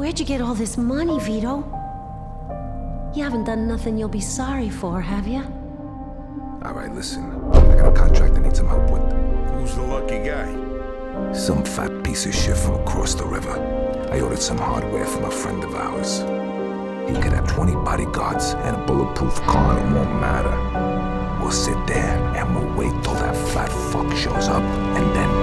Where'd you get all this money, Vito? You haven't done nothing you'll be sorry for, have you? All right, listen. I got a contract I need some help with. Who's the lucky guy? Some fat piece of shit from across the river. I ordered some hardware from a friend of ours. He could have 20 bodyguards and a bulletproof car, and it won't matter. We'll sit there and we'll wait till that fat fuck shows up, and then